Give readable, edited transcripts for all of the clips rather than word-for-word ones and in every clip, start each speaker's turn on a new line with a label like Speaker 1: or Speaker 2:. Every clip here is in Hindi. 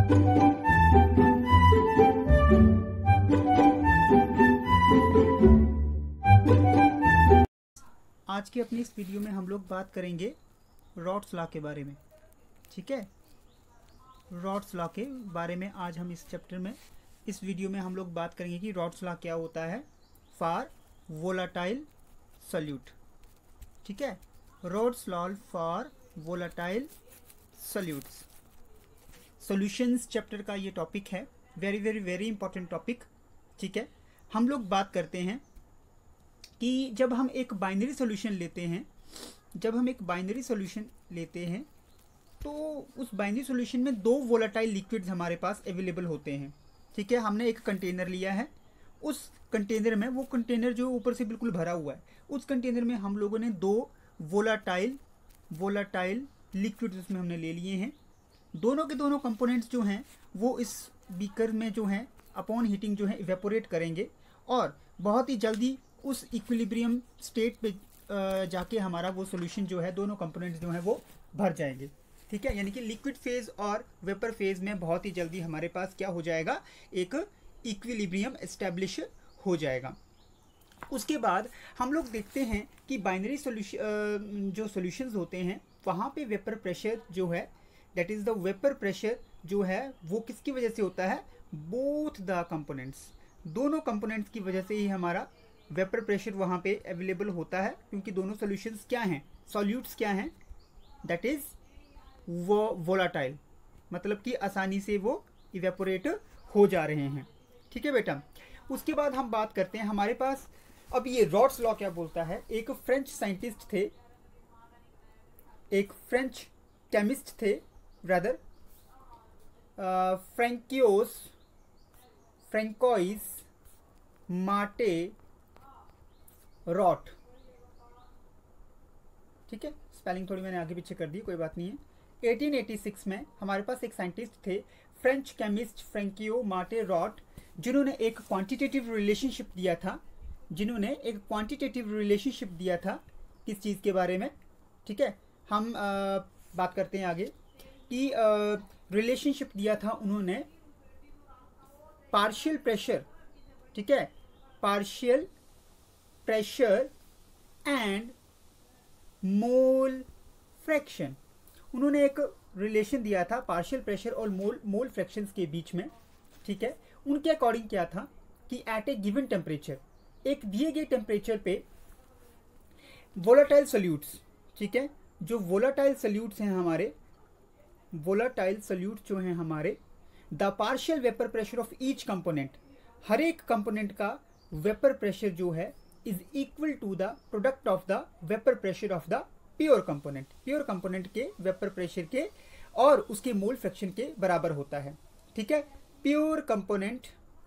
Speaker 1: आज की अपनी इस वीडियो में हम लोग बात करेंगे रॉट्स लॉ के बारे में। ठीक है, रॉट्स लॉ के बारे में आज हम इस चैप्टर में, इस वीडियो में हम लोग बात करेंगे कि रॉट्स लॉ क्या होता है फॉर वोलाटाइल सॉल्यूट। ठीक है, Raoult's law for volatile solutes. Solutions chapter का ये टॉपिक है, very very very important topic. ठीक है, हम लोग बात करते हैं कि जब हम एक बाइनरी सॉल्यूशन लेते हैं, तो उस बाइनरी सॉल्यूशन में दो वोलाटाइल लिक्विड्स हमारे पास अवेलेबल होते हैं। ठीक है, हमने एक कंटेनर लिया है, उस कंटेनर में, वो कंटेनर जो ऊपर से बिल्कुल भरा हुआ है, उस कंटेनर में हम लोगों ने दो वोलाटाइल लिक्विड्स उसमें हमने ले लिए हैं। दोनों के दोनों कंपोनेंट्स जो हैं वो इस बीकर में जो हैं अपॉन हीटिंग जो है इवेपोरेट करेंगे और बहुत ही जल्दी उस इक्विलिब्रियम स्टेट पे जाके हमारा वो सॉल्यूशन जो है, दोनों कंपोनेंट्स जो हैं वो भर जाएंगे। ठीक है, यानी कि लिक्विड फेज और वेपर फेज में बहुत ही जल्दी हमारे पास क्या हो जाएगा, एक इक्विलिब्रियम एस्टेब्लिश हो जाएगा। उसके बाद हम लोग देखते हैं कि बाइनरी सॉल्यूशन जो सॉल्यूशंस होते हैं वहाँ पे वेपर प्रेशर जो है, that is the vapour pressure जो है वो किसकी वजह से होता है, बोथ द कंपोनेंट्स, दोनों कंपोनेंट्स की वजह से ही हमारा वेपर प्रेशर वहाँ पे अवेलेबल होता है, क्योंकि दोनों सॉल्यूशंस क्या हैं, सॉल्यूट्स क्या हैं, दैट इज़ वो वोलाटाइल, मतलब कि आसानी से वो इवेपोरेट हो जा रहे हैं। ठीक है बेटा, उसके बाद हम बात करते हैं हमारे पास अब ये रॉट्स लॉ क्या बोलता है। एक फ्रेंच साइंटिस्ट थे, एक फ्रेंच केमिस्ट थे ब्रदर, फ्रैंकोइस मार्टे रॉट। ठीक है, स्पेलिंग थोड़ी मैंने आगे पीछे कर दी, कोई बात नहीं है। 1886 में हमारे पास एक साइंटिस्ट थे, French chemist Francois Marie Raoult, जिन्होंने एक क्वांटिटेटिव रिलेशनशिप दिया था किस चीज़ के बारे में। ठीक है, हम बात करते हैं आगे कि रिलेशनशिप दिया था उन्होंने पार्शियल प्रेशर, ठीक है, partial pressure and mole fraction. उन्होंने एक रिलेशन दिया था पार्शियल प्रेशर और मोल फ्रैक्शंस के बीच में। ठीक है, उनके अकॉर्डिंग क्या था कि एट ए गिवन टेम्परेचर, एक दिए गए टेम्परेचर पे वोलाटाइल सॉल्यूट्स, ठीक है, जो वोलाटाइल सॉल्यूट्स हैं हमारे, the partial vapour pressure of each component, हर एक कंपोनेंट का वेपर प्रेशर जो है is equal to the product of the vapour pressure of the pure component के वेपर प्रेशर के और उसके मोल फ्रैक्शन के बराबर होता है। ठीक है, pure component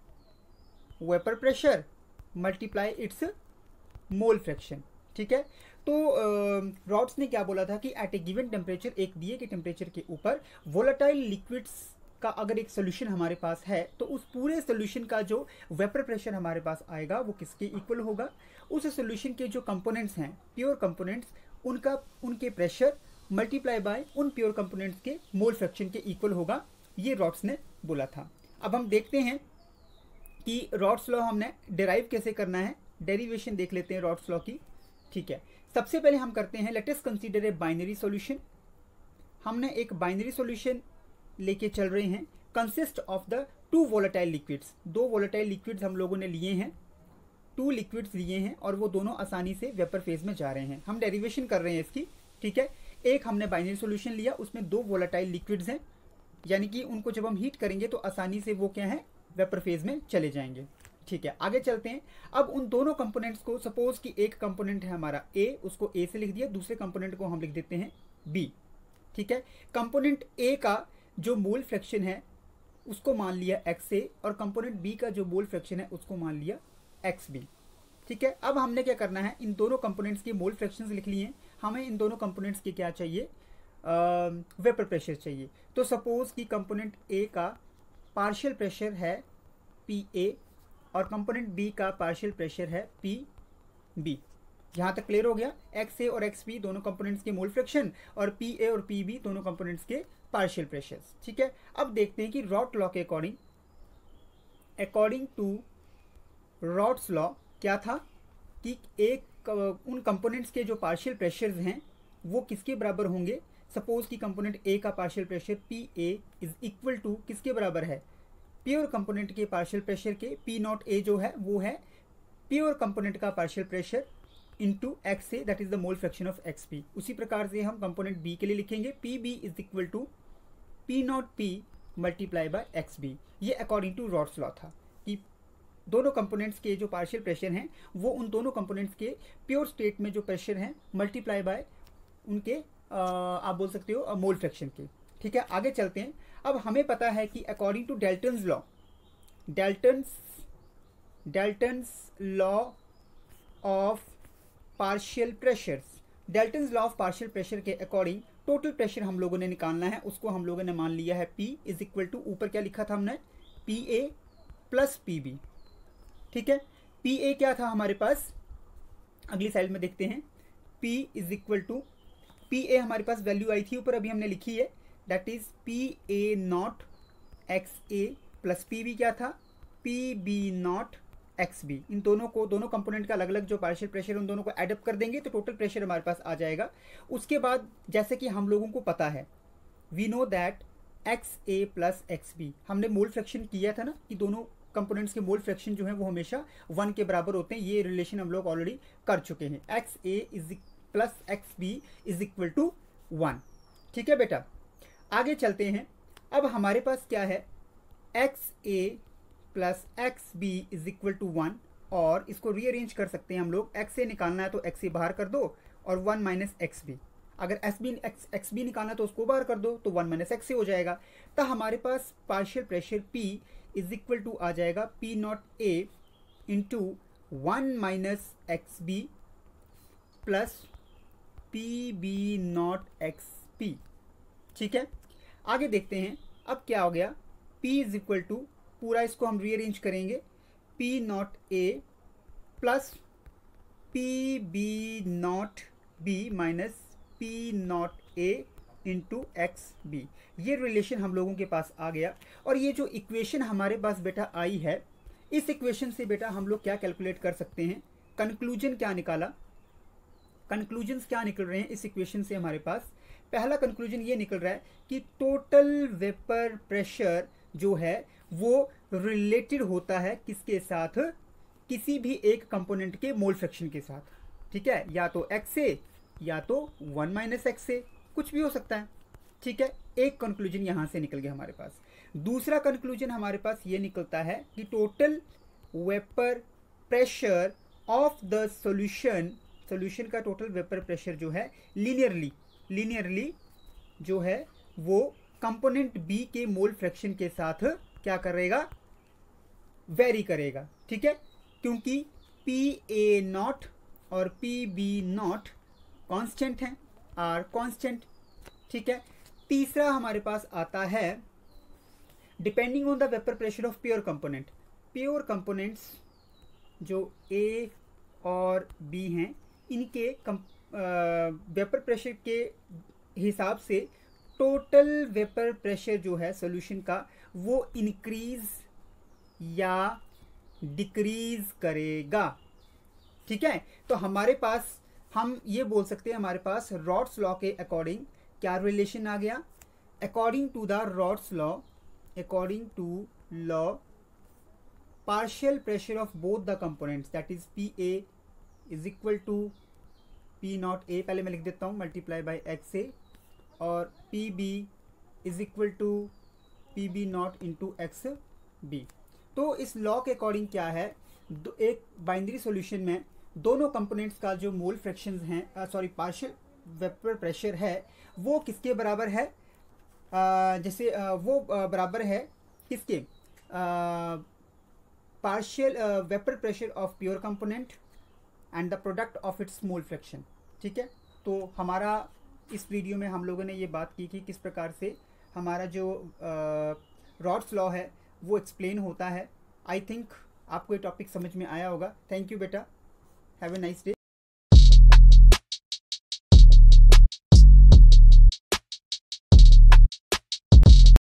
Speaker 1: vapour pressure multiply its mole fraction. ठीक है, तो रॉट्स ने क्या बोला था कि एट ए गिवन टेम्परेचर, एक दिए के टेम्परेचर के ऊपर वोलाटाइल लिक्विड्स का अगर एक सोल्यूशन हमारे पास है तो उस पूरे सोल्यूशन का जो वेपर प्रेशर हमारे पास आएगा वो किसके इक्वल होगा, उस सोल्यूशन के जो कंपोनेंट्स हैं प्योर कंपोनेंट्स, उनके प्रेशर मल्टीप्लाई बाय उन प्योर कंपोनेंट्स के मोल फ्रैक्शन के इक्वल होगा। ये रॉट्स ने बोला था। अब हम देखते हैं कि रॉट्स लॉ हमने डिराइव कैसे करना है, डेरिवेशन देख लेते हैं रॉट्स लॉ की। ठीक है, सबसे पहले हम करते हैं, let us consider a binary solution. हमने एक बाइनरी सॉल्यूशन लेके चल रहे हैं, consist of the two volatile liquids, दो वोलेटाइल लिक्विड्स हम लोगों ने लिए हैं, टू लिक्विड्स लिए हैं और वो दोनों आसानी से वेपर फेज में जा रहे हैं। हम डेरिवेशन कर रहे हैं इसकी। ठीक है, एक हमने बाइनरी सॉल्यूशन लिया, उसमें दो वोलेटाइल लिक्विड्स हैं, यानी कि उनको जब हम हीट करेंगे तो आसानी से वो क्या है, वेपर फेज में चले जाएंगे। ठीक है, आगे चलते हैं। अब उन दोनों कंपोनेंट्स को, सपोज कि एक कंपोनेंट है हमारा ए, उसको ए से लिख दिया, दूसरे कंपोनेंट को हम लिख देते हैं बी। ठीक है, कंपोनेंट ए का जो मोल फ्रैक्शन है उसको मान लिया एक्स ए और कंपोनेंट बी का जो मोल फ्रैक्शन है उसको मान लिया एक्स बी। ठीक है, अब हमने क्या करना है, इन दोनों कंपोनेंट्स के मोल फ्रैक्शंस लिख लिए हैं, हमें इन दोनों कंपोनेंट्स के क्या चाहिए, वेपर प्रेशर चाहिए। तो सपोज कि कंपोनेंट ए का पार्शियल प्रेशर है पी ए और कंपोनेंट बी का पार्शियल प्रेशर है पी बी। यहाँ तक क्लियर हो गया। एक्स ए और एक्स बी दोनों कंपोनेंट्स के मोल फ्रैक्शन और पी ए और पी बी दोनों कंपोनेंट्स के पार्शियल प्रेशर्स। ठीक है, अब देखते हैं कि रॉट लॉ के अकॉर्डिंग टू रॉट्स लॉ क्या था कि उन कंपोनेंट्स के जो पार्शियल प्रेशर्स हैं वो किसके बराबर होंगे। सपोज कि कंपोनेंट ए का partial pressure P A is equal to किसके बराबर है, प्योर कंपोनेंट के पार्शियल प्रेशर के पी नॉट ए जो है वो है प्योर कंपोनेंट का partial pressure into X A, that is the mole fraction of X P. उसी प्रकार से हम कंपोनेंट बी के लिए लिखेंगे P B is equal to P nought P multiply by X B. ये अकॉर्डिंग टू रॉट्स लॉ था कि दोनों कंपोनेंट्स के जो पार्शियल प्रेशर हैं वो उन दोनों कंपोनेंट्स के प्योर स्टेट में जो प्रेशर हैं मल्टीप्लाई बाय उनके आप बोल सकते हो मोल फ्रैक्शन के। ठीक है, आगे चलते हैं। अब हमें पता है कि according to Dalton's law of partial pressures, Dalton's law of partial pressure के अकॉर्डिंग टोटल प्रेशर हम लोगों ने निकालना है, उसको हम लोगों ने मान लिया है P इज इक्वल टू, ऊपर क्या लिखा था हमने, P A plus P B. ठीक है, पी ए क्या था हमारे पास, अगली साइड में देखते हैं। P is equal to, P A हमारे पास वैल्यू आई थी ऊपर, अभी हमने लिखी है, that is P A nought X A plus P B क्या था, P B nought X B. इन दोनों को, दोनों कंपोनेंट का अलग अलग जो पार्शियल प्रेशर उन दोनों को एडअप कर देंगे तो टोटल प्रेशर हमारे पास आ जाएगा। उसके बाद जैसे कि हम लोगों को पता है, we know that X A plus X B, हमने मोल फ्रैक्शन किया था ना कि दोनों कंपोनेंट्स के मोल फ्रैक्शन जो है वो हमेशा 1 के बराबर होते हैं। ये रिलेशन हम लोग ऑलरेडी कर चुके हैं, X A is plus X B is equal to 1। ठीक है बेटा, आगे चलते हैं। अब हमारे पास क्या है, X A plus X B is equal to 1, और इसको रीअरेंज कर सकते हैं हम लोग। एक्स ए निकालना है तो एक्स ए बाहर कर दो और 1 माइनस एक्स बी, अगर एक्स बी निकालना है तो उसको बाहर कर दो तो 1 माइनस एक्स ए हो जाएगा। तो हमारे पास partial pressure P is equal to आ जाएगा P nought A into 1 minus X B plus P B nought X P. ठीक है, आगे देखते हैं। अब क्या हो गया, P इज इक्वल टू, पूरा इसको हम रीअरेंज करेंगे, P nought A plus P B nought B minus P not A into X B. ये रिलेशन हम लोगों के पास आ गया। और ये जो इक्वेशन हमारे पास बेटा आई है, इस इक्वेशन से बेटा हम लोग क्या कैलकुलेट कर सकते हैं, कंक्लूजन क्या निकाला, कंक्लूजन्स क्या निकल रहे हैं इस इक्वेशन से हमारे पास। पहला कंक्लूजन ये निकल रहा है कि टोटल वेपर प्रेशर जो है वो रिलेटेड होता है किसके साथ, किसी भी एक कंपोनेंट के मोल फ्रैक्शन के साथ। ठीक है, या तो एक्स ए या तो 1 माइनस एक्स ए, कुछ भी हो सकता है। ठीक है, एक कंक्लूजन यहां से निकल गया हमारे पास। दूसरा कंक्लूजन हमारे पास ये निकलता है कि total vapour pressure of the solution का टोटल वेपर प्रेशर जो है लीनियरली जो है वो कंपोनेंट बी के मोल फ्रैक्शन के साथ क्या करेगा, वेरी करेगा। ठीक है, क्योंकि पी ए नॉट और पी बी नॉट कांस्टेंट हैं, आर कांस्टेंट। ठीक है, तीसरा हमारे पास आता है depending on the vapour pressure of pure component. Pure components जो ए और बी हैं, इनके वेपर प्रेशर के हिसाब से टोटल वेपर प्रेशर जो है सॉल्यूशन का वो इंक्रीज या डिक्रीज करेगा। ठीक है, तो हमारे पास हम ये बोल सकते हैं, हमारे पास रॉट्स लॉ के अकॉर्डिंग क्या रिलेशन आ गया, according to the Raoult's law partial pressure of both the components, that is P A is equal to P not A, पहले मैं लिख देता हूँ, मल्टीप्लाई बाई एक्स ए, और P B is equal to P B naught into X B. तो इस लॉ के अकॉर्डिंग क्या है, एक बाइनरी सॉल्यूशन में दोनों कंपोनेंट्स का जो मोल फ्रैक्शंस हैं, पार्शियल वेपर प्रेशर है वो किसके बराबर है, जैसे वो बराबर है किसके, partial vapour pressure of pure component and the product of its mole fraction. ठीक है, तो हमारा इस वीडियो में हम लोगों ने ये बात की कि किस प्रकार से हमारा जो रॉट्स लॉ है वो एक्सप्लेन होता है। आई थिंक आपको ये टॉपिक समझ में आया होगा। थैंक यू बेटा, हैव ए नाइस डे।